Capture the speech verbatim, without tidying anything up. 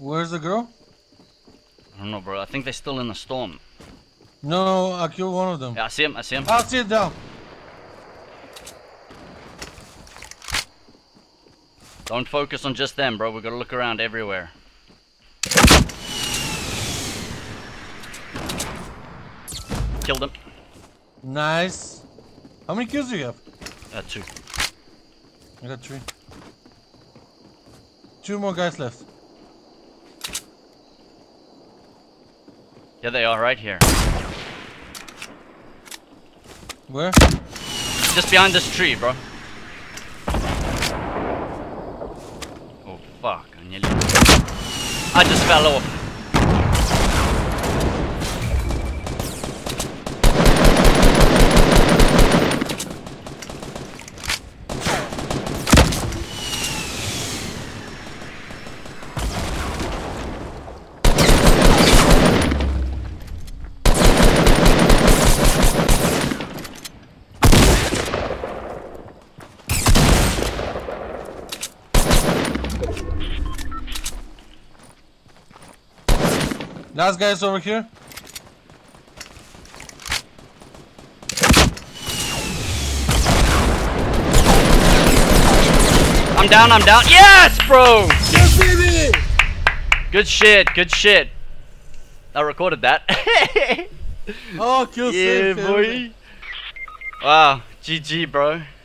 Where's the girl? I don't know, bro. I think they're still in the storm. No, I killed one of them. Yeah, I see him. I see him. I'll sit down. Don't focus on just them, bro. We gotta look around everywhere. Killed him. Nice. How many kills do you have? Uh, two. I got three. Two more guys left. Yeah, they are right here. Where? Just behind this tree, bro. Oh, fuck. I nearly... I just fell off. Last guy's over here. I'm down, I'm down. Yes, bro! Yes, baby! Good shit, good shit. I recorded that. Oh, kill Yeah, safe, boy. Wow, G G, bro.